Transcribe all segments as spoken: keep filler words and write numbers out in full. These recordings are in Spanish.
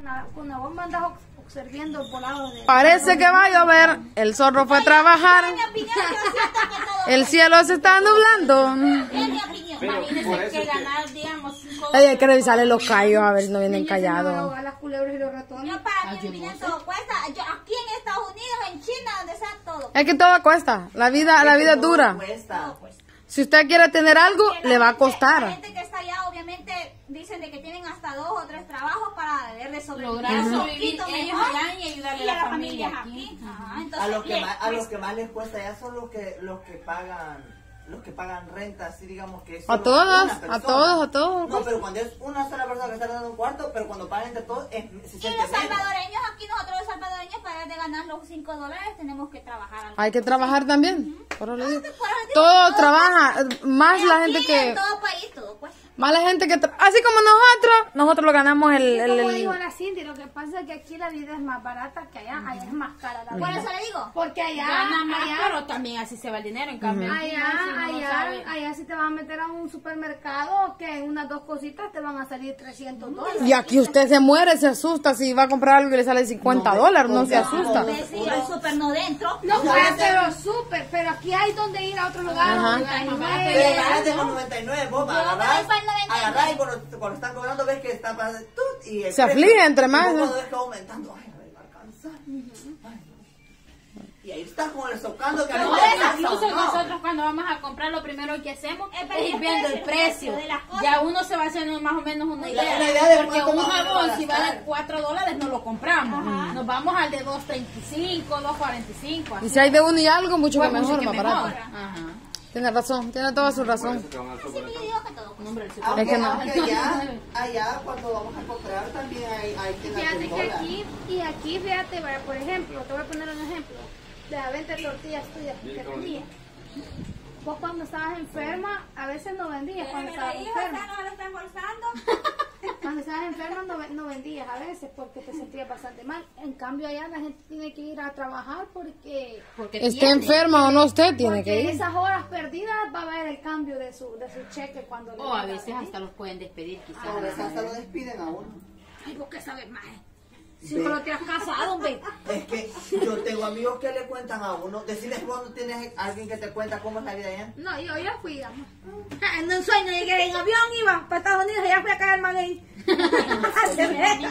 la, cuando vos mandas observando el volado de... Parece que va a llover. El zorro fue a trabajar. El cielo se está nublando. Imagínense que ganar, digamos, cinco Ay, hay que revisarle los callos a ver si no vienen callados. ahogar las culebras y los ratones. Yo para mí, miren, todo cuesta. Yo, aquí en Estados Unidos, en China, donde sea todo. Es que todo cuesta. La vida, la vida es dura. Cuesta. Si usted quiere tener algo, le va a La costar. gente que está allá, obviamente, dicen de que tienen hasta dos o tres trabajos para deber de sobrevivir. lograr un sobrevivir poquito ellos mejor, allá y ayudarle y a la familia aquí. Ajá, A entonces, los que bien, más, a pues, los que más les cuesta ya son los que los que pagan los que pagan renta, así digamos que es A solo todos, una a persona. todos, a todos. No, pero cuando es una sola persona que está dando un cuarto, pero cuando pagan entre todos es, se y siente los menos. salvadoreños, aquí nosotros los salvadoreños, para de ganar los cinco dólares, tenemos que trabajar algo. Hay que trabajar también. Por eso le digo. Por eso digo, Todo trabaja. Más la aquí gente que... en todo país, todo cuesta. Más la gente que... tra- Así como nosotros, nosotros lo ganamos el... Y el, como el- dijo la Cindy, lo que pasa es que aquí la vida es más barata que allá, allá es más cara la vida. Por eso le digo. Porque allá, Gana más, allá, pero también así se va el dinero. En cambio, aquí, allá, si uno no allá, sabe- allá si te vas a meter a un supermercado, que en unas dos cositas te van a salir trescientos dólares. Y aquí usted se muere, se asusta si va a comprar algo y le sale cincuenta dólares, no se asusta. Sí, el súper no dentro. No, pues, pero súper, pero aquí hay donde ir a otro lugar. Ajá. noventa y nueve. Pero ganaste con noventa y nueve, vos Yo me agarrás, voy para el noventa y nueve. agarrás y cuando, cuando están cobrando ves que está pasando tut, y el Se precio, aflige entre y más, vos ¿no? cuando ves que va aumentando, ay, no me va a alcanzar. Ay, no. Y ahí está con el socando que Pero no eso, te alcanza, incluso ¿no? nosotros cuando vamos a comprar lo primero que hacemos Es es, ver el ir viendo el precio, precio. de las cosas. Ya uno se va haciendo más o menos una La- idea. la idea de Porque cuánto un vamos a jabón si gastar. vale cuatro dólares no lo compramos. Nos vamos al de dos treinta y cinco, dos cuarenta y cinco. Y si hay de uno y algo, mucho Pues que mucho mejor, que más mejor. barato. Ajá. Tiene razón, tiene toda su razón. Así que yo digo que todo cuesta. Hombre, el Aunque, Es que no. aunque allá, allá cuando vamos a comprar también hay, hay tiendas Fíjate de que dólar. aquí, y aquí, fíjate, vaya, por ejemplo, te voy a poner un ejemplo de la venta de tortillas tuyas que vendías. Vos cuando estabas enferma, a veces no vendías cuando estabas Pero enferma. hijos, no lo están forzando. Cuando estabas enferma no, ve- no vendías a veces porque te sentías bastante mal. En cambio allá la gente tiene que ir a trabajar porque, Porque Esté tiene. enferma o no esté, tiene que porque ir. esas horas perdidas va a haber el cambio de su, de su cheque cuando le O a venga veces venir. hasta los pueden despedir quizás. A veces hasta lo despiden a uno. Ay, ¿vos qué sabes más? Si solo te has casado, hombre. Es que yo tengo amigos que le cuentan a uno. Decirles cuando tienes alguien que te cuenta cómo es la vida allá. No, yo ya fui, amor. En un sueño llegué en avión, iba para Estados Unidos y ya fui a caer mal ahí. Se me-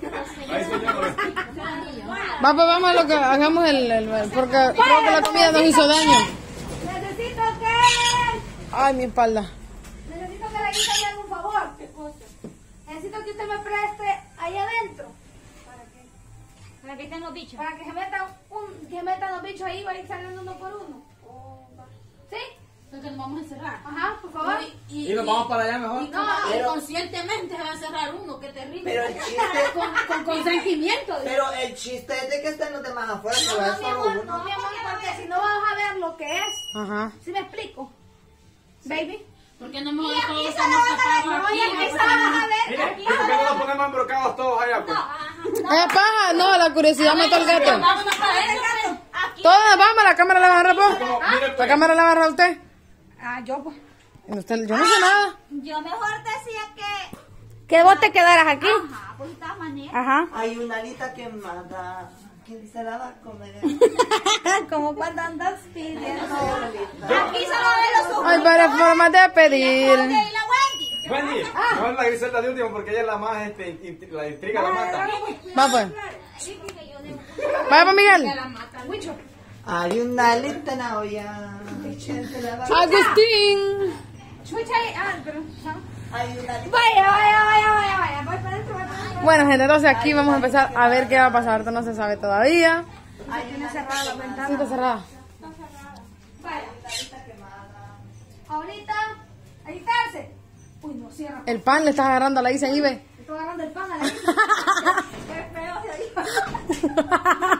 Va, pues vamos a lo que hagamos el, el- porque creo que la comida nos hizo daño. Necesito que... Ay, mi espalda. Necesito que le hagan un favor. ¿Qué cosa? Necesito que usted me preste ahí adentro. ¿Para qué? Para que estén los bichos. Para que se metan, un, que metan los bichos ahí, va a ir saliendo uno por uno. Oh, va. ¿Sí? Entonces nos vamos a encerrar. Ajá, por favor. Y, Y nos vamos para allá mejor. y como Pero- inconscientemente se va a cerrar uno, qué terrible. Pero el chiste, con, con consentimiento. pero el chiste es de que estén los demás afuera, que No, va no, mi solo amor, uno. no, mi amor, porque si no vas a ver lo que es. Ajá. ¿Sí me explico? Baby. Porque no mejor Y aquí todos se estamos la van a ver, tapados No, aquí. y aquí no se pasa la nada. vas a ver. Mire, Aquí ¿y por qué no nos ponemos embrocados todos allá? Pues? Es paja, no, la curiosidad mató al gato. Vámonos para adentro. Aquí. Todas, vamos, la cámara la va a agarrar vos. Como, mire, La pues, cámara la va a agarrar usted. Ah, yo pues. Y usted- yo no sé nada. Yo mejor decía que. Que vos te quedaras aquí. Ajá, pues de todas maneras. Ajá. Hay una alita que manda. ¿Quién se la va a comer? Como cuando andas pidiendo. Aquí se lo ve los ojos. Hay varias formas de pedir. Y la Wendy. Wendy, mejor la Griselda de último porque ella es la más, este, int- la intriga la mata. Va pues. Sí, porque yo debo. Vaya pues, Miguel. Hay una alita en la olla. ¿Quién se la va a Agustín. Chucha, ah, pero. ¿ah? Hay una alita. Vaya, vaya, vaya, vaya, vaya. Voy para adentro, voy para adentro. Bueno, gente, entonces aquí vamos a empezar a ver qué va a pasar. Ahorita no se sabe todavía. Tiene cerrada la ventana. Sí, está cerrada. Vaya. Ahorita, a editarse. Uy, no cierra. El pan le estás agarrando a la Isa ahí, ve. Estoy agarrando el pan a la Isa. Qué feo se dijo.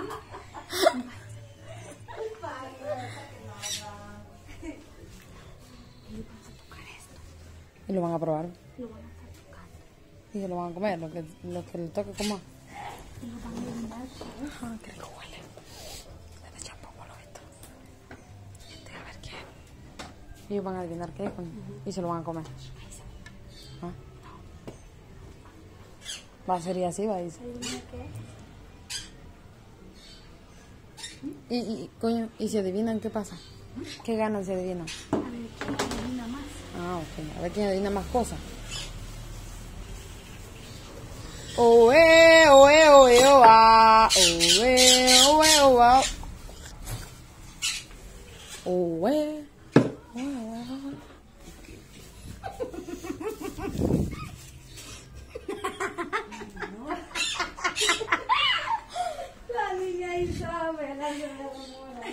Y lo van a probar. Y se lo van a comer, lo que, lo que le toque comer. Ah, qué rico huele. Le echan poco a lo esto. Deja ver qué es. Ellos van a adivinar qué es con- y se lo van a comer. ¿Ah? Va a ser así, va a decir. Y, y, coño, ¿y si adivinan qué pasa? ¿Qué ganan si adivinan? A ver, ¿quién adivina más? Ah, ok. A ver quién adivina más cosas. Oe, oe, oe, oa. Oe, oe, oa. Oe, oe, oa. La niña ahí sabe, la niña enamora.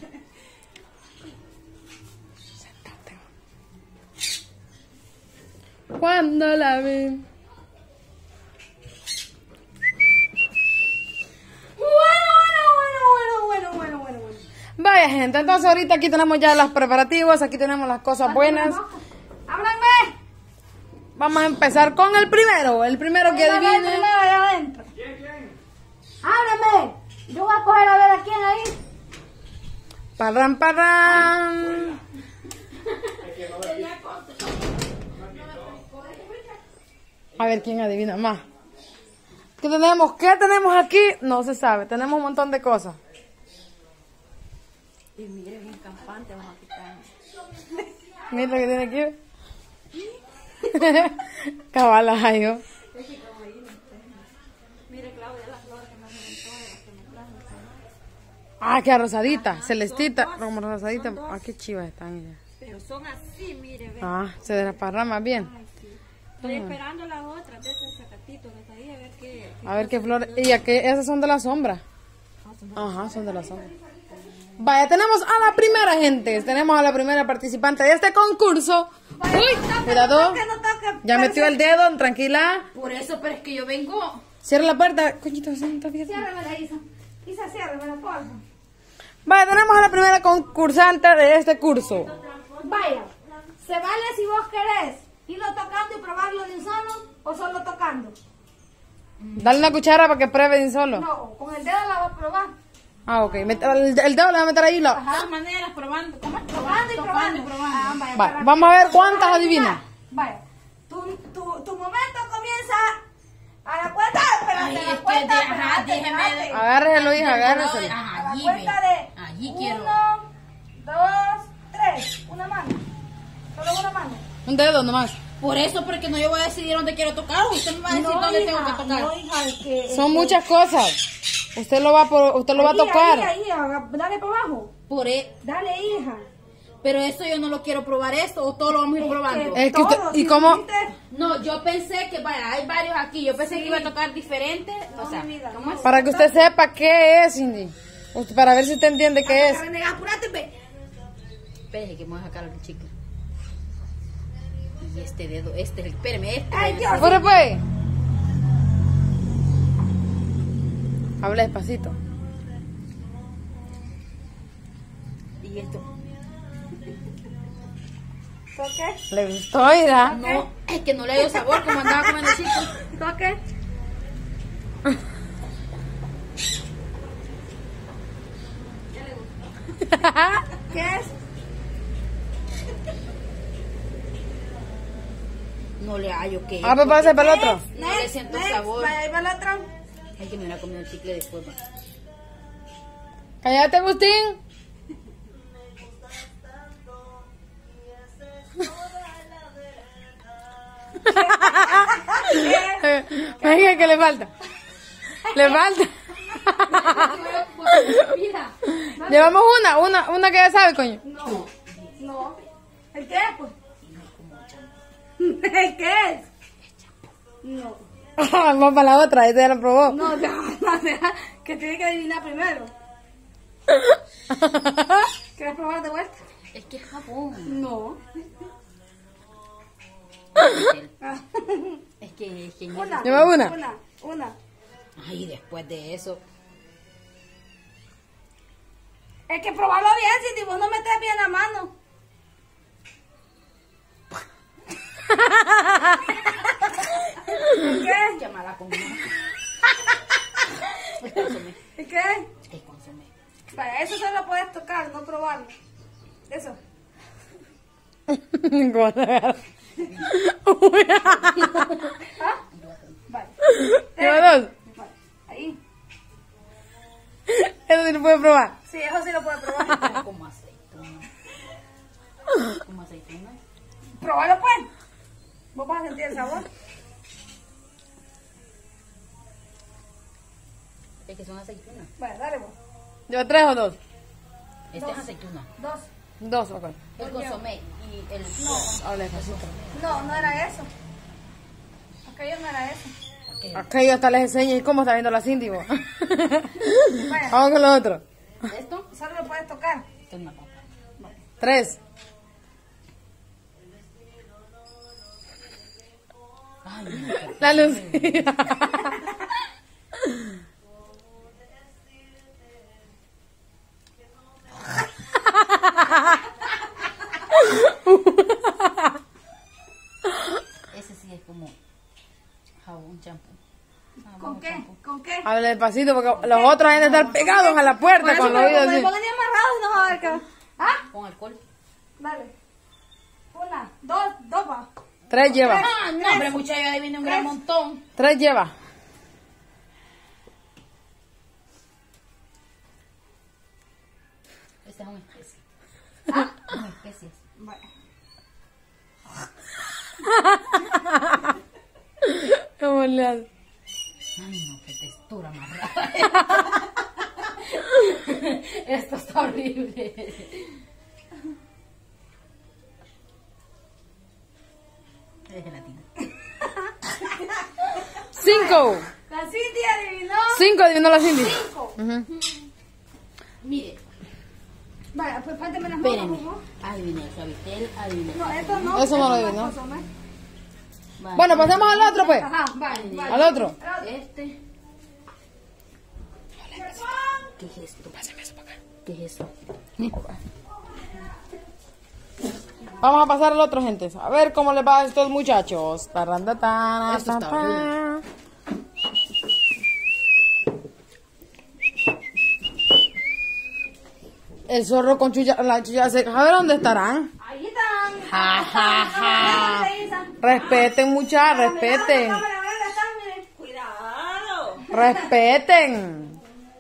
Cuando la vi. Bueno, bueno, bueno, bueno, bueno, bueno, bueno. Vaya gente, entonces ahorita aquí tenemos ya los preparativos, aquí tenemos las cosas buenas. ¡Ábranme! Vamos a empezar con el primero, el primero que adivine. Primero allá adentro. ¿Quién, quién? ¡Ábrame! Yo voy a coger a ver a quién ahí. Parran, parran. A ver quién adivina más. ¿Qué tenemos? ¿Qué tenemos aquí? No se sabe. Tenemos un montón de cosas. Y mire, bien campante, vamos a quitar. Mira lo que tiene aquí. Cabalas ahí, ¿no? Mire, Claudia, las flores que me reventó de las que me trajo. Ah, qué rosadita, celestita, como rosadita. Ah, qué chivas están ellas. Pero son así, mire, ve. Ah, se desparraman bien. Estoy esperando las otras de ese sacatito que está ahí, a ver qué. A ver qué flores. Y aquí, esas son de la sombra. Ajá, son de la sombra. Vaya, tenemos a la primera gente. Tenemos a la primera participante de este concurso. Uy, cuidado. Ya metió el dedo, tranquila. Por eso, pero es que yo vengo. Cierra la puerta. Coñito, siéntate bien. Ciérramela, Isa. Isa, ciérramela, por favor. Vaya, tenemos a la primera concursante de este curso. Vaya, ¿se vale si vos querés irlo tocando y probarlo de un solo o solo tocando? Dale una cuchara para que pruebe de un solo. No, con el dedo la vas a probar. Ah, ok. Met- el, el dedo le va a meter ahí. Lo... De todas maneras, probando. ¿Cómo es? Probando y probando. y probando. Ah, vaya, Va, para- vamos a ver cuántas para adivina. Vaya, tu, tu, tu momento comienza a la cuenta. Espérate, Ay, la es que cuenta. de- ajá, espérate, déjeme- espérate. Agárreselo, hija, agárreselo. A Ajá, la allí cuenta ve. de Allí quiero. uno, dos, tres. Una mano. Solo una mano. Un dedo nomás. Por eso, porque no yo voy a decidir dónde quiero tocar. Usted me va a decir dónde tengo que tocar. No, hija, es que... Son muchas cosas. Usted lo va, por, usted lo va a Ahí, tocar. Ahí, ahí, haga- dale para abajo. Por e- Dale, hija. Pero eso yo no lo quiero probar esto, o todo lo vamos a ir probando. Es que usted- Todo, ¿y si cómo? dijiste, No, yo pensé que, vaya, hay varios aquí. Yo pensé que iba a tocar diferente. No, O sea, mi vida, ¿cómo no. es? Para que usted sepa qué es, Cindy. Usted- para ver si usted entiende qué es. Renegar, apúrate, ve. Espérese que me voy a sacar el chicle. Y este dedo, este es el, espéreme, este. Ay, dedo. Dios. Fuera pues. Habla despacito. Y esto. Toque, Le gustó, irá. No, es que no le dio sabor como andaba comiendo chicle. toque. ¿Qué es? No le hallo que. Ah, pues pase para el otro. No le siento Next, sabor. vaya, ahí va el otro. Hay que me hubiera comido el chicle después. Va. Cállate, Agustín. Venga, que le falta. Le falta. Llevamos una, una, una que ya sabe, coño. No, no. ¿El qué es, pues? ¿El qué es? No. Vamos para la otra, esta ya la probó. No, deja, no, deja, que tiene que adivinar primero. ¿Quieres probar de vuelta? Es que es jabón. No. Es que, es que. Una. Lleva una. Una, una. Ay, después de eso. Es que probarlo bien, si vos no metes bien la mano. ¿El qué? Qué mala comida. Es consomé. ¿El qué? Es consomé. Para eso solo puedes tocar, no probarlo. Eso. Gorda. ¿Ah? Vale. Lleva dos. Ahí. Eso sí lo puede probar. Sí, eso sí lo puede probar. Como aceituna. Como aceituna. Probalo pues. Vos vas a sentir el sabor. Es que son aceitunas. Bueno, dale vos. ¿Lleva tres o dos? Este es aceituna. Dos. Dos, ok. El consomé y el... No, Habla despacito. no, no era eso. Aquello no era eso. ¿Qué? Aquello hasta les enseño. ¿Y cómo está viendo la Cindy, vos? Vaya, Vamos con lo otro. ¿Esto? solo lo puedes tocar. Esto es una papa. Tres. Ay, no, qué- La Lucía. Ese sí es como jabón, champú. Jabón, ¿Con qué? champú. ¿Con qué? Habla despacito porque los otros han de estar pegados a la puerta con los oídos Me así. pongan amarrados y no va a ver qué. ¿Ah? Con alcohol. Dale. Una, dos, dos va. Tres lleva. Ah, no, hombre, muchacho, yo adiviné un gran montón. Tres lleva. Esta es una especie. Ah, una especie. Vale. ¿Cómo le hace? Ay, no, qué textura más rara. Esto está horrible. Es gelatina. Cinco. La Cindy adivinó. Cinco adivinó la Cindy. Cinco. Ujú. Mire, Vaya, pues fálteme las manos, espérenme. por favor. Adiviné el suavitel, adiviné. No, esto no. Eso no lo es adivinó. consomé. Vale. Bueno, pasemos al otro pues. Ajá, vale, vale. Al otro. Este. ¿Qué es esto? Pásame eso para acá. ¿Qué es eso? Vamos a pasar al otro, gente. A ver cómo les va a estos muchachos. Tarandatana, Esto está tatán. El zorro con chucha, la chucha seca. A ver dónde estarán. Ahí están. Ja, ja, ja. Ahí están. Respeten, muchachos, Mira, respeten. la cámara, mira, están, miren. Cuidado. Respeten.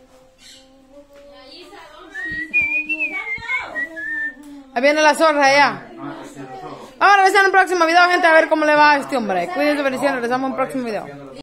Ahí viene la zorra allá. Ahora, a ver en un próximo video, gente, a ver cómo le va a este hombre. Cuídense, bendiciones. Regresamos en un próximo video.